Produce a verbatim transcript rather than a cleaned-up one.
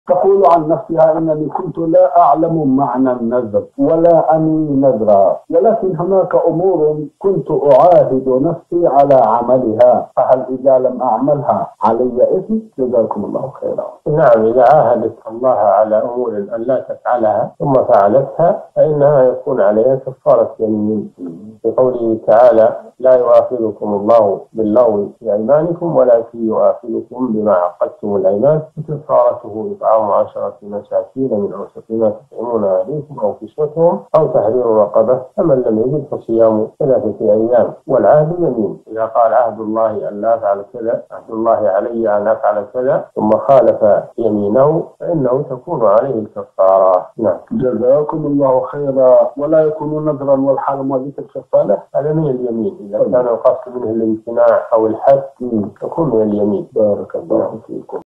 تقول عن نفسها إنني كنت لا أعلم معنى النذر ولا أنوي نذرا، ولكن هناك أمور كنت أعاهد نفسي على عملها، فهل إذا لم أعملها علي إثم؟ جزاكم الله خيرا. نعم، إذا عاهدت الله على أمور أن لا تفعلها ثم فعلتها فإنها يكون عليها كفارة يمين، بقوله تعالى: لا يؤاخذكم الله باللغو في أيمانكم ولكن يؤاخذكم بما عقدتم الأيمان، فكفارته إطعام عشرة مساكين من أوسط ما تطعمون أهليكم أو كسوتهم أو تحرير رقبة، فمن لم يجد فصيام ثلاثة أيام. والعهد يمين، إذا قال عهد الله أن لا أفعل كذا، عهد الله علي أن أفعل كذا، ثم خالف يمينه فإنه تكون عليه الكفارة. نعم. جزاكم الله خيرا. ولا يكون نذرا والحرم وذكر كفارة؟ هذا من اليمين، إذا كان القصد منه الامتناع أو الحد تكون من اليمين. بارك الله فيكم.